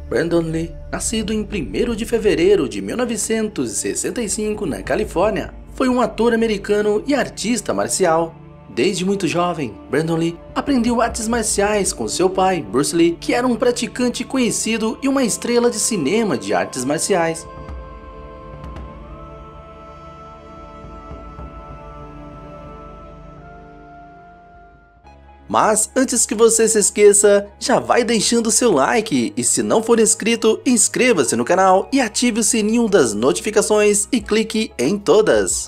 Brandon Lee, nascido em 1º de fevereiro de 1965 na Califórnia, foi um ator americano e artista marcial. Desde muito jovem, Brandon Lee aprendeu artes marciais com seu pai, Bruce Lee, que era um praticante conhecido e uma estrela de cinema de artes marciais. Mas antes que você se esqueça, já vai deixando seu like e se não for inscrito, inscreva-se no canal e ative o sininho das notificações e clique em todas.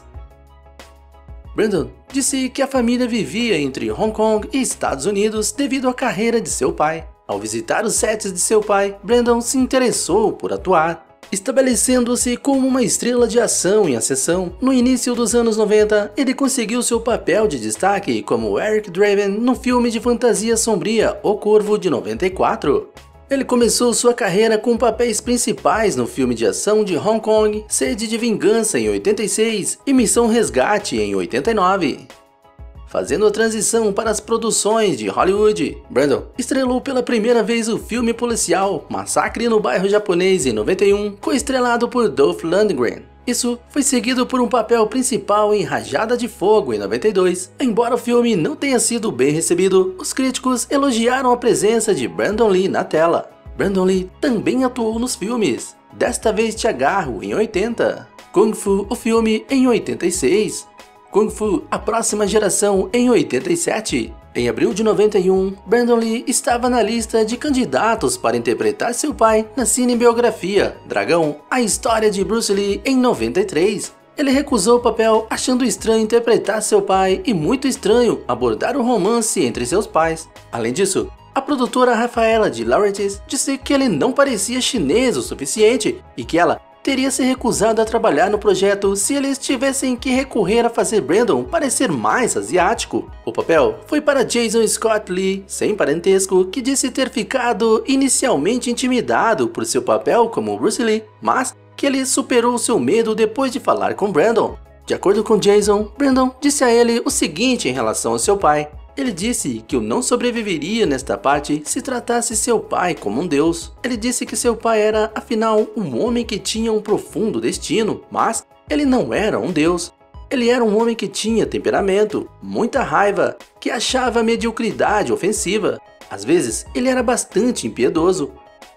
Brandon disse que a família vivia entre Hong Kong e Estados Unidos devido à carreira de seu pai. Ao visitar os sets de seu pai, Brandon se interessou por atuar, estabelecendo-se como uma estrela de ação em ascensão. No início dos anos 90, ele conseguiu seu papel de destaque como Eric Draven no filme de fantasia sombria O Corvo de 94. Ele começou sua carreira com papéis principais no filme de ação de Hong Kong, Sede de Vingança em 86 e Missão Resgate em 89. Fazendo a transição para as produções de Hollywood, Brandon estrelou pela primeira vez o filme policial Massacre no Bairro Japonês em 91, coestrelado por Dolph Lundgren. Isso foi seguido por um papel principal em Rajada de Fogo em 92. Embora o filme não tenha sido bem recebido, os críticos elogiaram a presença de Brandon Lee na tela. Brandon Lee também atuou nos filmes Desta Vez Te Agarro em 80, Kung Fu, o filme em 86, Kung Fu, a Próxima Geração em 87. Em abril de 91, Brandon Lee estava na lista de candidatos para interpretar seu pai na cinebiografia Dragão, a história de Bruce Lee em 93. Ele recusou o papel achando estranho interpretar seu pai e muito estranho abordar o romance entre seus pais. Além disso, a produtora Rafaela de Laurentiis disse que ele não parecia chinês o suficiente e que ela teria se recusado a trabalhar no projeto se eles tivessem que recorrer a fazer Brandon parecer mais asiático. O papel foi para Jason Scott Lee, sem parentesco, que disse ter ficado inicialmente intimidado por seu papel como Bruce Lee, mas que ele superou seu medo depois de falar com Brandon. De acordo com Jason, Brandon disse a ele o seguinte em relação ao seu pai. Ele disse que eu não sobreviveria nesta parte se tratasse seu pai como um deus. Ele disse que seu pai era, afinal, um homem que tinha um profundo destino, mas ele não era um deus. Ele era um homem que tinha temperamento, muita raiva, que achava a mediocridade ofensiva. Às vezes, ele era bastante impiedoso.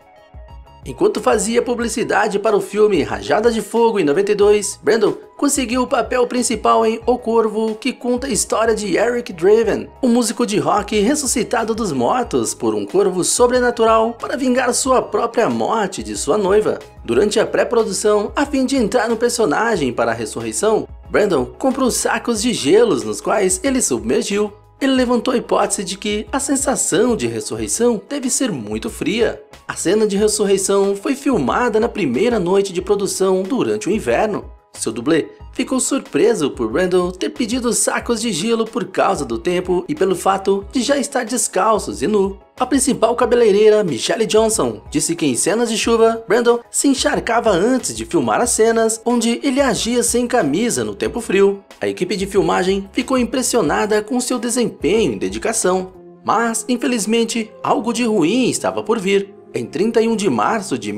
Enquanto fazia publicidade para o filme Rajada de Fogo em 92, Brandon conseguiu o papel principal em O Corvo, que conta a história de Eric Draven, um músico de rock ressuscitado dos mortos por um corvo sobrenatural para vingar sua própria morte de sua noiva. Durante a pré-produção, a fim de entrar no personagem para a ressurreição, Brandon comprou sacos de gelos nos quais ele submergiu. Ele levantou a hipótese de que a sensação de ressurreição deve ser muito fria. A cena de ressurreição foi filmada na primeira noite de produção durante o inverno. Seu dublê ficou surpreso por Brandon ter pedido sacos de gelo por causa do tempo e pelo fato de já estar descalços e nu. A principal cabeleireira, Michelle Johnson, disse que em cenas de chuva, Brandon se encharcava antes de filmar as cenas onde ele agia sem camisa no tempo frio. A equipe de filmagem ficou impressionada com seu desempenho e dedicação. Mas, infelizmente, algo de ruim estava por vir. Em 31 de março de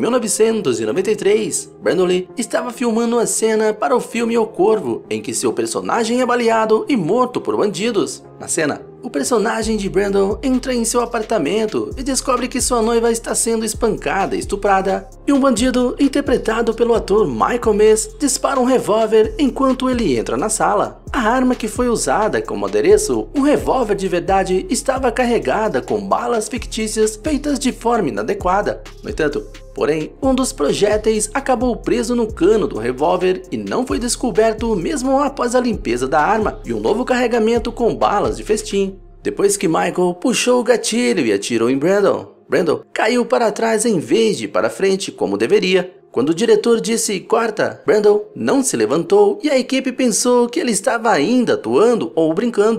1993, Brandon Lee estava filmando a cena para o filme O Corvo, em que seu personagem é baleado e morto por bandidos. Na cena, o personagem de Brandon entra em seu apartamento e descobre que sua noiva está sendo espancada e estuprada, e um bandido, interpretado pelo ator Michael Mays, dispara um revólver enquanto ele entra na sala. A arma que foi usada como adereço, um revólver de verdade, estava carregada com balas fictícias feitas de forma inadequada. No entanto, porém, um dos projéteis acabou preso no cano do revólver e não foi descoberto mesmo após a limpeza da arma e um novo carregamento com balas de festim. Depois que Michael puxou o gatilho e atirou em Brandon, Brandon caiu para trás em vez de para frente como deveria. Quando o diretor disse "corta", Brandon não se levantou e a equipe pensou que ele estava ainda atuando ou brincando.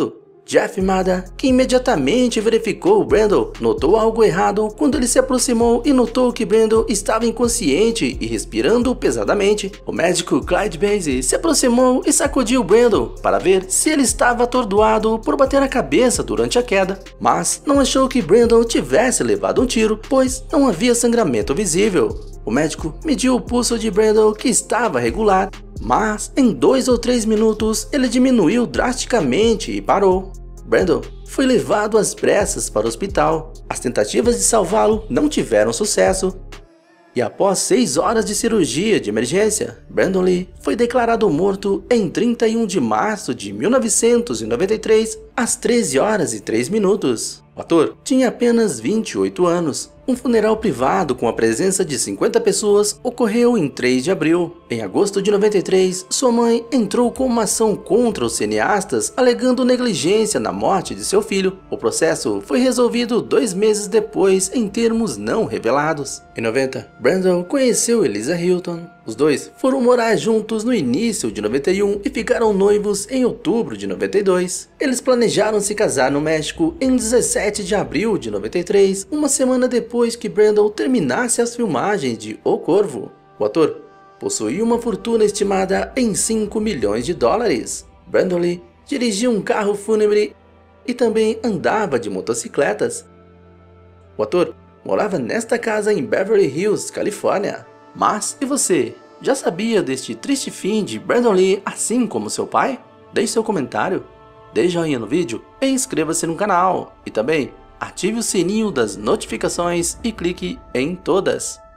Jeff Mada, que imediatamente verificou o Brandon, notou algo errado quando ele se aproximou e notou que Brandon estava inconsciente e respirando pesadamente. O médico Clyde Basie se aproximou e sacudiu Brandon para ver se ele estava atordoado por bater a cabeça durante a queda, mas não achou que Brandon tivesse levado um tiro, pois não havia sangramento visível. O médico mediu o pulso de Brandon, que estava regular, mas em 2 ou 3 minutos ele diminuiu drasticamente e parou. Brandon foi levado às pressas para o hospital. As tentativas de salvá-lo não tiveram sucesso. E após 6 horas de cirurgia de emergência, Brandon Lee foi declarado morto em 31 de março de 1993, às 13 horas e 3 minutos. O ator tinha apenas 28 anos. Um funeral privado com a presença de 50 pessoas ocorreu em 3 de abril. Em agosto de 93, sua mãe entrou com uma ação contra os cineastas, alegando negligência na morte de seu filho. O processo foi resolvido 2 meses depois em termos não revelados. Em 90, Brandon conheceu Eliza Hilton. Os dois foram morar juntos no início de 91 e ficaram noivos em outubro de 92. Eles planejaram se casar no México em 17 de abril de 93, uma semana depois que Brandon terminasse as filmagens de O Corvo. O ator possuía uma fortuna estimada em 5 milhões de dólares. Brandon Lee dirigia um carro fúnebre e também andava de motocicletas. O ator morava nesta casa em Beverly Hills, Califórnia. Mas e você? Já sabia deste triste fim de Brandon Lee, assim como seu pai? Deixe seu comentário, dê joinha no vídeo e inscreva-se no canal. E também ative o sininho das notificações e clique em todas.